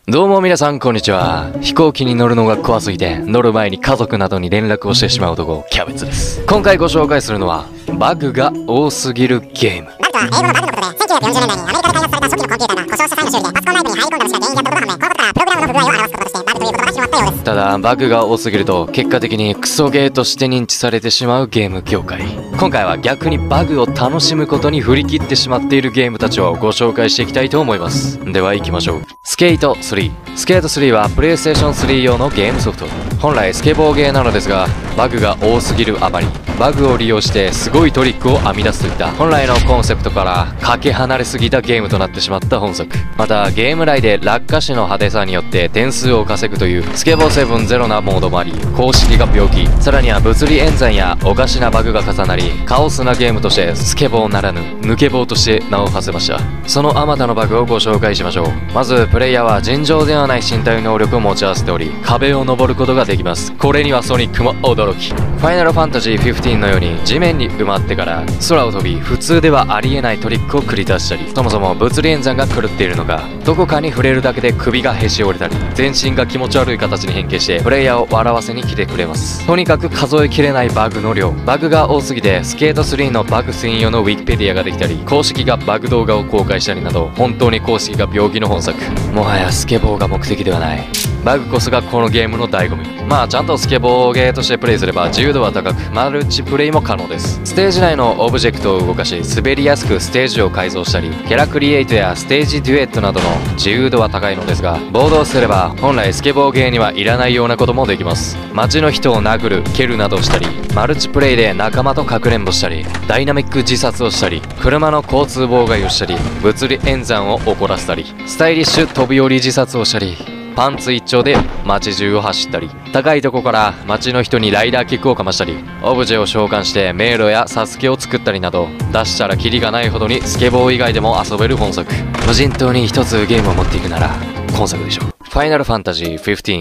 どうも皆さんこんにちは。飛行機に乗るのが怖すぎて乗る前に家族などに連絡をしてしまう男キャベツです。今回ご紹介するのはバグが多すぎるゲーム。 バグとは英語のバグのことで、1940年代にアメリカで開発された初期のコンピューターが故障した際の修理でパソコン内部に入り込んだのが原因だったことが判明。このことからプログラムの不具合を表すこととしてバグという言葉が広まったようです。 ただバグが多すぎると結果的にクソゲーとして認知されてしまうゲーム業界。今回は逆にバグを楽しむことに振り切ってしまっているゲームたちをご紹介していきたいと思います。では行きましょう。スケート3。スケート3はプレイステーション3用のゲームソフト。本来スケボーゲーなのですがバグが多すぎるあまりバグを利用してすごいトリックを編み出すといった本来のコンセプトからかけ離れすぎたゲームとなってしまった本作。またゲーム内で落下死の派手さによって点数を稼ぐというスケボー7-0なモードもあり、公式が病気、さらには物理演算やおかしなバグが重なりカオスなゲームとしてスケボーならぬ抜け棒として名を馳せました。そのあまたのバグをご紹介しましょう。まずプレイヤーは尋常ではない身体能力を持ち合わせており壁を登ることができます。これにはソニックも驚き。ファイナルファンタジー15のように地面に埋まってから空を飛び普通ではありえないトリックを繰り出したり、そもそも物理演算が狂っているのかどこかに触れるだけで首がへし折れたり全身が気持ち悪い形に変形してプレイヤーを笑わせに来てくれます。とにかく数えきれないバグの量。バグが多すぎてスケート3のバグ専用のウィキペディアができたり公式がバグ動画を公開したりなど本当に公式が病気の本作。もはやスケボーが目的ではない。バグこそがこのゲームの醍醐味。まあちゃんとスケボーゲーとしてプレイすれば自由度は高くマルチプレイも可能です。ステージ内のオブジェクトを動かし滑りやすくステージを改造したりキャラクリエイトやステージデュエットなどの自由度は高いのですが暴動すれば本来スケボーゲーにはいらないようなこともできます。街の人を殴る蹴るなどしたりマルチプレイで仲間とかくれんぼしたりダイナミック自殺をしたり車の交通妨害をしたり物理演算を起こらせたりスタイリッシュ飛び降り自殺をしたりパンツ一丁で街中を走ったり高いとこから街の人にライダーキックをかましたりオブジェを召喚して迷路やサスケを作ったりなど出したらキリがないほどにスケボー以外でも遊べる本作。無人島に一つゲームを持っていくなら今作でしょう。ファイナルファンタジー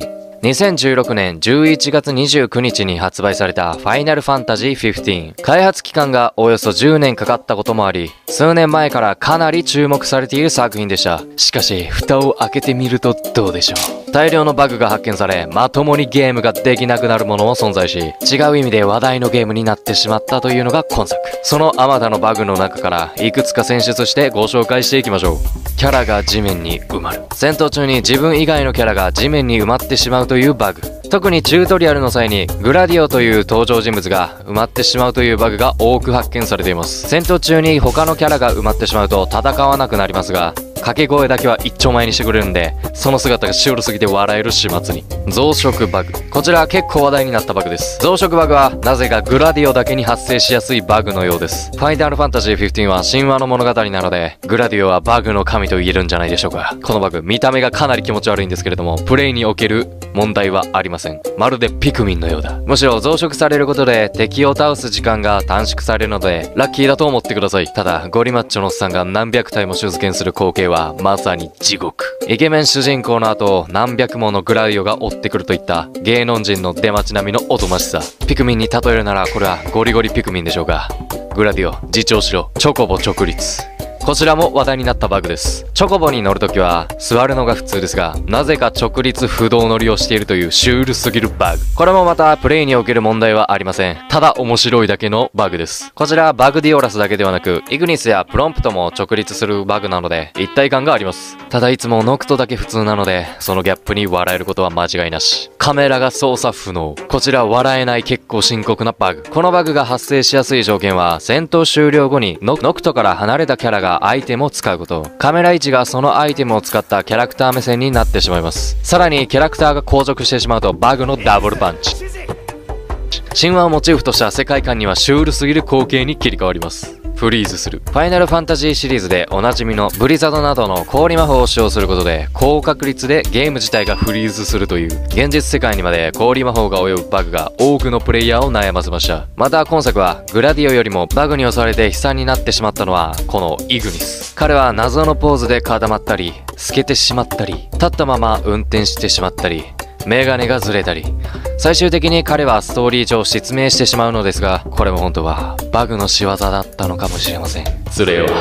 15。2016年11月29日に発売されたファイナルファンタジー15。開発期間がおよそ10年かかったこともあり数年前からかなり注目されている作品でした。しかし蓋を開けてみるとどうでしょう。大量のバグが発見されまともにゲームができなくなるものも存在し違う意味で話題のゲームになってしまったというのが今作。そのあまたのバグの中からいくつか選出してご紹介していきましょう。キャラが地面に埋まる。戦闘中に自分以外のキャラが地面に埋まってしまうというバグ。特にチュートリアルの際にグラディオという登場人物が埋まってしまうというバグが多く発見されています。戦闘中に他のキャラが埋まってしまうと戦わなくなりますが掛け声だけは一丁前にしてくれるんでその姿がシュールすぎて笑える始末に。増殖バグ。こちらは結構話題になったバグです。増殖バグはなぜかグラディオだけに発生しやすいバグのようです。ファイナルファンタジー15は神話の物語なのでグラディオはバグの神と言えるんじゃないでしょうか。このバグ見た目がかなり気持ち悪いんですけれどもプレイにおける問題はありません。まるでピクミンのようだ。むしろ増殖されることで敵を倒す時間が短縮されるのでラッキーだと思ってください。ただゴリマッチョのおっさんが何百体も手付けする光景はまさに地獄。イケメン主人公の後何百ものグラディオが追ってくるといった芸能人の出待ち並みのおとなしさ。ピクミンに例えるならこれはゴリゴリピクミンでしょうか。グラディオ自重しろ。チョコボ直立。こちらも話題になったバグです。チョコボに乗るときは座るのが普通ですがなぜか直立不動乗りをしているというシュールすぎるバグ。これもまたプレイにおける問題はありません。ただ面白いだけのバグです。こちらはバグディオラスだけではなくイグニスやプロンプトも直立するバグなので一体感があります。ただいつもノクトだけ普通なのでそのギャップに笑えることは間違いなし。カメラが操作不能。こちら笑えない結構深刻なバグ。このバグが発生しやすい条件は戦闘終了後にノクトから離れたキャラがアイテムを使うこと。カメラ位置がそのアイテムを使ったキャラクター目線になってしまいます。さらにキャラクターが硬直してしまうとバグのダブルパンチ。神話をモチーフとした世界観にはシュールすぎる光景に切り替わります。フリーズする。ファイナルファンタジーシリーズでおなじみのブリザードなどの氷魔法を使用することで高確率でゲーム自体がフリーズするという現実世界にまで氷魔法が及ぶバグが多くのプレイヤーを悩ませました。また今作はグラディオよりもバグに襲われて悲惨になってしまったのはこのイグニス。彼は謎のポーズで固まったり透けてしまったり立ったまま運転してしまったりメガネがずれたり最終的に彼はストーリー上失明してしまうのですがこれも本当はバグの仕業だったのかもしれません。それは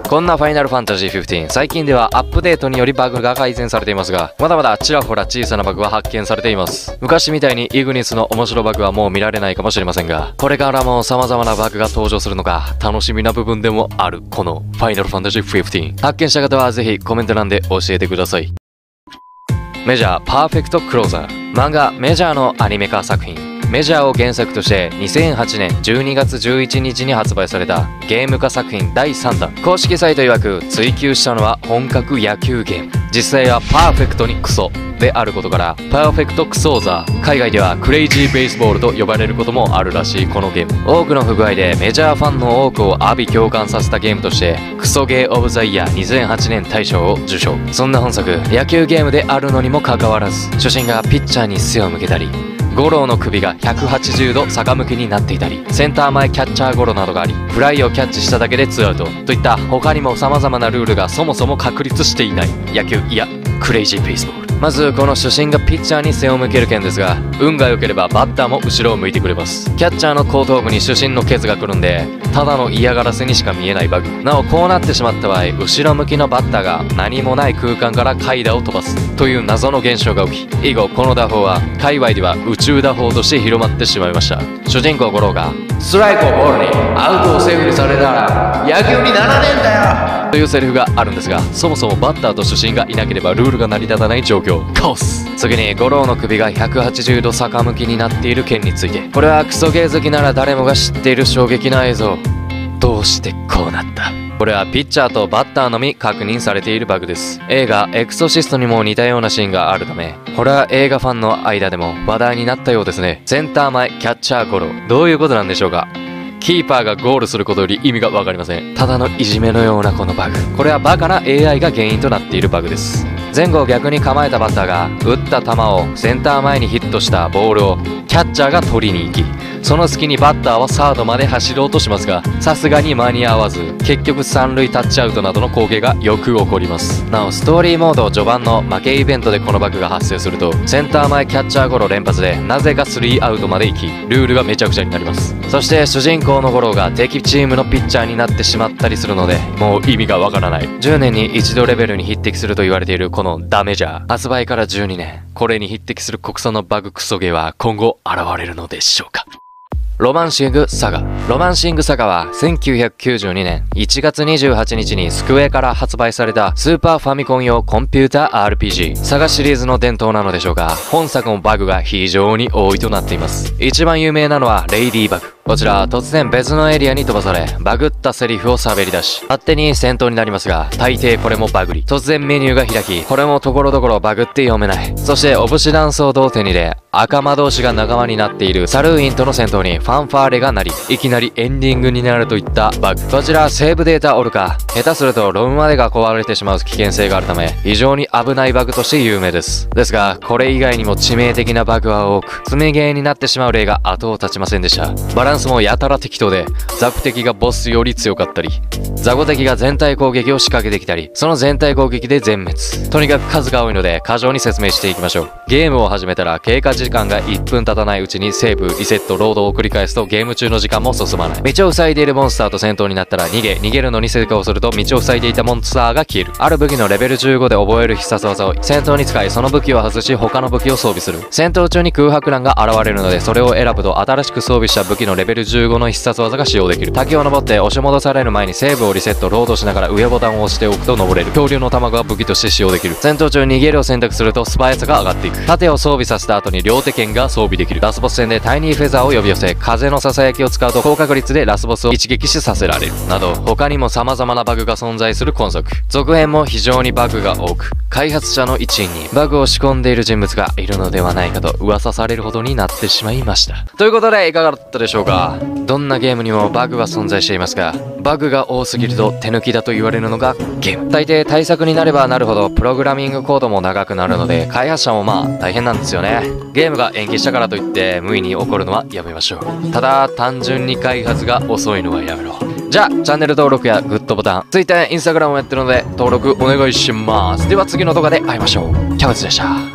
こんなファイナルファンタジー15、最近ではアップデートによりバグが改善されていますが、まだまだちらほら小さなバグは発見されています。昔みたいにイグニスの面白バグはもう見られないかもしれませんが、これからも様々なバグが登場するのが楽しみな部分でもあるこのファイナルファンタジー15。発見した方はぜひコメント欄で教えてください。メジャーパーフェクトクローザー。漫画メジャーのアニメ化作品。メジャーを原作として2008年12月11日に発売されたゲーム化作品第3弾。公式サイト曰く追求したのは本格野球ゲーム。実際はパーフェクトにクソであることからパーフェクトクソーザー。海外ではクレイジーベースボールと呼ばれることもあるらしいこのゲーム。多くの不具合でメジャーファンの多くを阿鼻共感させたゲームとしてクソゲーオブザイヤー2008年大賞を受賞。そんな本作、野球ゲームであるのにもかかわらず主審がピッチャーに背を向けたり、ゴロの首が180度逆向きになっていたり、センター前キャッチャーゴロなどがあり、フライをキャッチしただけで2アウトといった他にも様々なルールがそもそも確立していない野球、いやクレイジーベースボール。まずこの主審がピッチャーに背を向ける件ですが、運が良ければバッターも後ろを向いてくれます。キャッチャーの後頭部に主審のケツが来るんで、ただの嫌がらせにしか見えないバグ。なおこうなってしまった場合、後ろ向きのバッターが何もない空間から快打を飛ばすという謎の現象が起き、以後この打法は界隈では宇宙打法として広まってしまいました。主人公ゴローがストライクをボールにアウトをセーフにされたら野球にならねえんだよというセリフがあるんですが、そもそもバッターと主審がいなければルールが成り立たない状況。カオス。次にゴローの首が180度逆向きになっている件について、これはクソゲー好きなら誰もが知っている衝撃な映像。どうしてこうなった？これはピッチャーとバッターのみ確認されているバグです。映画エクソシストにも似たようなシーンがあるため、これは映画ファンの間でも話題になったようですね。センター前キャッチャーゴロ。どういうことなんでしょうか？キーパーがゴールすることより意味がわかりません。ただのいじめのようなこのバグ。これはバカな AI が原因となっているバグです。前後を逆に構えたバッターが打った球をセンター前にヒットしたボールをキャッチャーが取りに行き、その隙にバッターはサードまで走ろうとしますが、さすがに間に合わず結局三塁タッチアウトなどの光景がよく起こります。なおストーリーモード序盤の負けイベントでこのバグが発生すると、センター前キャッチャーゴロ連発でなぜか3アウトまで行き、ルールがめちゃくちゃになります。そして主人公のゴロが敵チームのピッチャーになってしまったりするので、もう意味がわからない。10年に一度レベルに匹敵すると言われているこのダメジャー。発売から12年、これに匹敵する国産のバグクソゲーは今後現れるのでしょうか。ロマンシングサガ。ロマンシングサガは1992年1月28日にスクエアから発売されたスーパーファミコン用コンピューター RPG。サガシリーズの伝統なのでしょうか、本作もバグが非常に多いとなっています。一番有名なのはレイディバグ。こちら突然別のエリアに飛ばされ、バグったセリフを喋り出し、勝手に戦闘になりますが、大抵これもバグり。突然メニューが開き、これもところどころバグって読めない。そしてオブシダンソードを手に入れ、赤魔同士が仲間になっているサルーインとの戦闘にファンファーレが鳴り、いきなりエンディングになるといったバグ。こちらセーブデータオルか、下手するとロムまでが壊れてしまう危険性があるため、非常に危ないバグとして有名です。ですが、これ以外にも致命的なバグは多く、積みゲーになってしまう例が後を絶ちませんでした。バランスもやたら適当で、ザク敵がボスより強かったり、ザコ敵が全体攻撃を仕掛けてきたり、その全体攻撃で全滅。とにかく数が多いので、過剰に説明していきましょう。ゲームを始めたら経過時間が1分経たないうちにセーブ、リセット、ロードを繰り返すとゲーム中の時間も進まない。道を塞いでいるモンスターと戦闘になったら逃げるのに成功すると道を塞いでいたモンスターが消える。ある武器のレベル15で覚える必殺技を戦闘に使い、その武器を外し他の武器を装備する。戦闘中に空白欄が現れるので、それを選ぶと新しく装備した武器のレベル15の必殺技が使用できる。滝を登って押し戻される前にセーブをリセット、ロードしながら上ボタンを押しておくと登れる。恐竜の卵が武器として使用できる。戦闘中に逃げるを選択すると素早さが上がっていく。盾を装備させた後に両手剣が装備できる。ラスボス戦でタイニーフェザーを呼び寄せ、風のささやきを使うと高確率でラスボスを一撃死させられる。など他にも様々なバグが存在する今作。続編も非常にバグが多く、開発者の一員にバグを仕込んでいる人物がいるのではないかと噂されるほどになってしまいました。ということでいかがだったでしょうか。どんなゲームにもバグは存在していますが、バグが多すぎると手抜きだと言われるのがゲーム。大抵対策になればなるほどプログラミングコードも長くなるので、開発者もまあ大変なんですよね。ゲームが延期したからといって無意に起こるのはやめましょう。ただ単純に開発が遅いのはやめろ。じゃあチャンネル登録やグッドボタン、Twitter、Instagram もやってるので登録お願いします。では次の動画で会いましょう。キャベツでした。